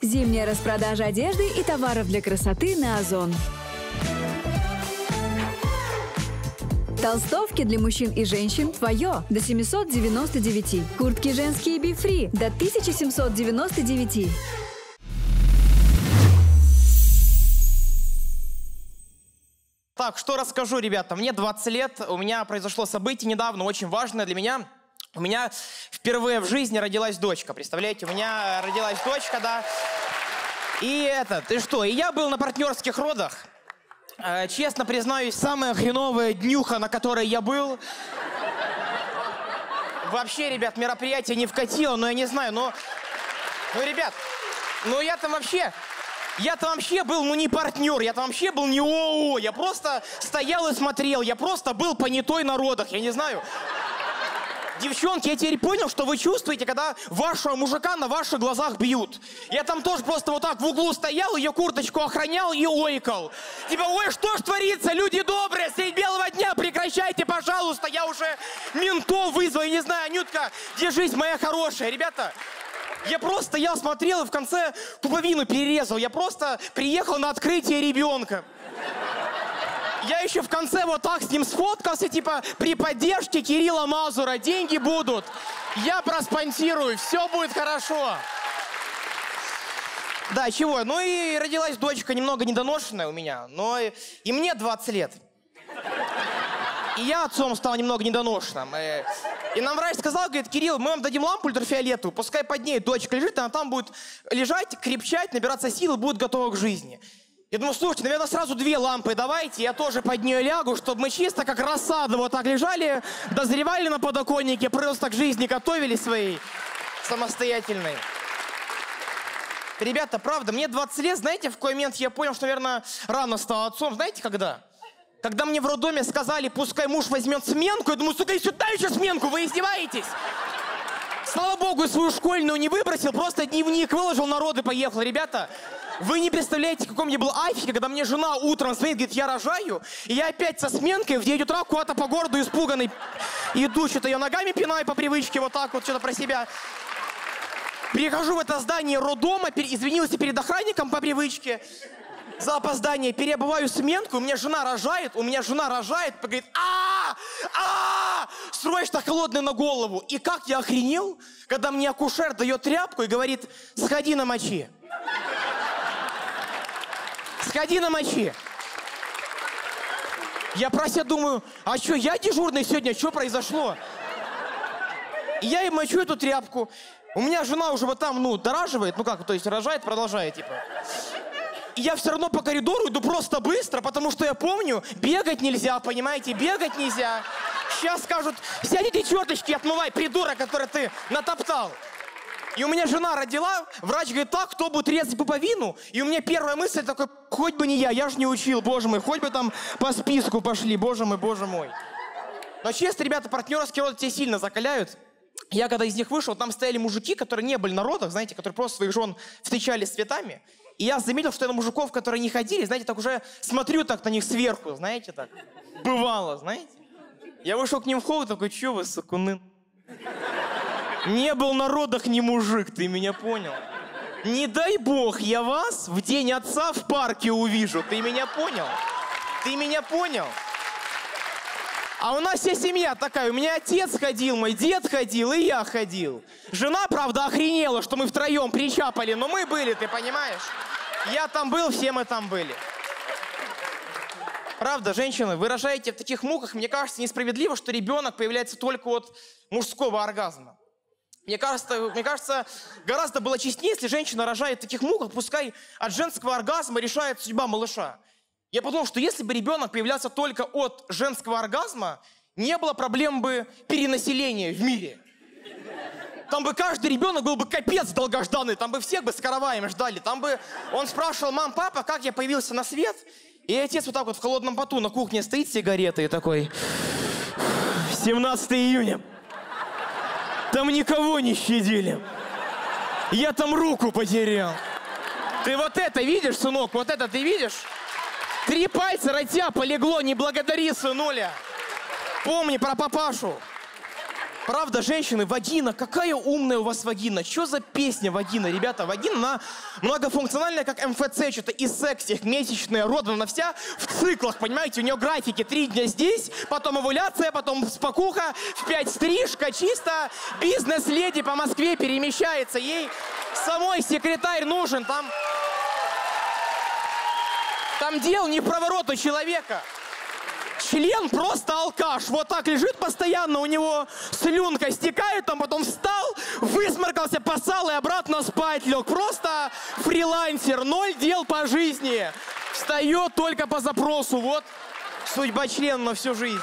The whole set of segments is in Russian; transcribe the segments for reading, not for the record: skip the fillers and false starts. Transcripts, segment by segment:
Зимняя распродажа одежды и товаров для красоты на Озон. Толстовки для мужчин и женщин твое до 799. Куртки женские Be Free до 1799. Так, что расскажу, ребята. Мне 20 лет, у меня произошло событие недавно, очень важное для меня. У меня впервые в жизни родилась дочка, представляете? У меня родилась дочка, да. И я был на партнерских родах. Честно признаюсь, самая хреновая днюха, на которой я был. Вообще, ребят, мероприятие не вкатило, но я не знаю, ребят, я-то вообще был, не партнер, я-то вообще был не ООО, я просто стоял и смотрел, я просто был понятой на родах, я не знаю. Девчонки, я теперь понял, что вы чувствуете, когда вашего мужика на ваших глазах бьют. Я там тоже просто вот так в углу стоял, ее курточку охранял и ойкал. Типа, ой, что ж творится, люди добрые, средь белого дня, прекращайте, пожалуйста, я уже ментов вызвал, я не знаю, Анютка, держись, моя хорошая. Ребята, я смотрел и в конце пуповину перерезал, я просто приехал на открытие ребенка. Я еще в конце вот так с ним сфоткался, типа, при поддержке Кирилла Мазура. Деньги будут. Я проспонсирую. Все будет хорошо. Да, чего? И родилась дочка немного недоношенная у меня. И мне 20 лет. И я отцом стал немного недоношенным. И нам врач сказал, говорит, Кирилл, мы вам дадим лампу ультрафиолетовую, пускай под ней дочка лежит, она там будет лежать, крепчать, набираться сил и будет готова к жизни. Я думаю, слушайте, наверное, сразу 2 лампы давайте, я тоже под нее лягу, чтобы мы чисто как рассада вот так лежали, дозревали на подоконнике, просто к жизни готовились своей самостоятельной. Ребята, правда, мне 20 лет, знаете, в какой момент я понял, что, наверное, рано стал отцом, знаете, когда? Когда мне в роддоме сказали, пускай муж возьмет сменку, я думаю, сука, и сюда еще сменку, вы издеваетесь? Слава богу, свою школьную не выбросил, просто дневник выложил, на роды поехал. Ребята, вы не представляете, в каком я был афиге, когда мне жена утром звонит, говорит, я рожаю, и я опять со сменкой в 9 утра куда-то по городу испуганный иду, что-то я ногами пинаю по привычке, вот так вот, что-то про себя. Прихожу в это здание роддома, извинился перед охранником по привычке за опоздание, переобуваю сменку, у меня жена рожает, говорит, срочно холодный на голову. И как я охренел, когда мне акушер дает тряпку и говорит, сходи намочи. Сходи намочи. Я про себя думаю, а что, я дежурный сегодня, что произошло? И я и мочу эту тряпку. У меня жена уже вот там, дораживает, рожает, продолжает, типа. И я все равно по коридору иду просто быстро, потому что я помню, бегать нельзя, понимаете, бегать нельзя. Сейчас скажут, сядь эти черточки отмывай, придурок, который ты натоптал. И у меня жена родила, врач говорит, так, кто будет резать пуповину? И у меня первая мысль такой, хоть бы не я же не учил, боже мой, хоть бы там по списку пошли, боже мой. Но честно, ребята, партнерские роды тебя сильно закаляют. Я когда из них вышел, там стояли мужики, которые не были на родах, знаете, которые просто своих жен встречали с цветами. И я заметил, что я на мужиков, которые не ходили, знаете, так уже смотрю так на них сверху, знаете, так. Бывало, знаете. Я вышел к ним в холл, такой, чё вы, сакуны? Не был на родах ни мужик, ты меня понял? Не дай бог, я вас в день отца в парке увижу, ты меня понял? Ты меня понял? А у нас вся семья такая, у меня отец ходил, мой дед ходил, и я ходил. Жена, правда, охренела, что мы втроем причапали, но мы были, ты понимаешь? Я там был, все мы там были. Правда, женщины, вы рожаете в таких муках, мне кажется, несправедливо, что ребенок появляется только от мужского оргазма. Мне кажется, гораздо было честнее, если женщина рожает в таких муках, пускай от женского оргазма решает судьба малыша. Я подумал, что если бы ребенок появлялся только от женского оргазма, не было проблем бы перенаселения в мире. Там бы каждый ребенок был бы капец долгожданный, там бы всех бы с караваями ждали. Там бы он спрашивал, мам, папа, как я появился на свет? И отец вот так вот в холодном поту на кухне стоит с сигаретой и такой, 17 июня. Там никого не щадили. Я там руку потерял. Ты вот это видишь, сынок? Вот это ты видишь? 3 пальца ротя полегло, не благодари, сынуля. Помни про папашу. Правда, женщины, вагина, какая умная у вас вагина. Что за песня вагина, ребята? Вагина, она многофункциональная, как МФЦ, что-то и секс, их месячные роды, она вся в циклах, понимаете? У нее графики 3 дня здесь, потом овуляция, потом спокуха, в 5 стрижка, чисто бизнес-леди по Москве перемещается. Ей самой секретарь нужен, там дел не в проворот у человека. Член просто алкаш. Вот так лежит постоянно, у него слюнка стекает, там потом встал, высморкался, поссал и обратно спать лег. Просто фрилансер, 0 дел по жизни. Встает только по запросу. Вот судьба члена на всю жизнь.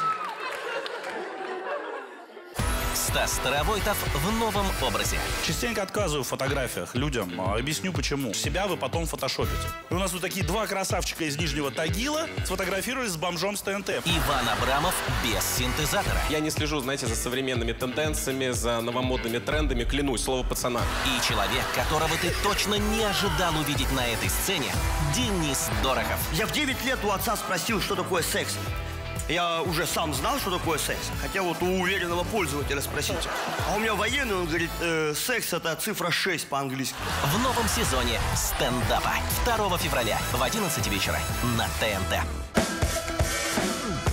Стас Старовойтов в новом образе. Частенько отказываю в фотографиях людям. Объясню почему. Себя вы потом фотошопите. И у нас вот такие 2 красавчика из Нижнего Тагила сфотографировались с бомжом с ТНТ. Иван Абрамов без синтезатора. Я не слежу, знаете, за современными тенденциями, за новомодными трендами, клянусь, слово пацана. И человек, которого ты точно не ожидал увидеть на этой сцене, Денис Дорохов. Я в 9 лет у отца спросил, что такое секс. Я уже сам знал, что такое секс. Хотя вот у уверенного пользователя спросите. А у меня военный, он говорит, секс это цифра 6 по-английски. В новом сезоне стендапа 2 февраля в 11 вечера на ТНТ.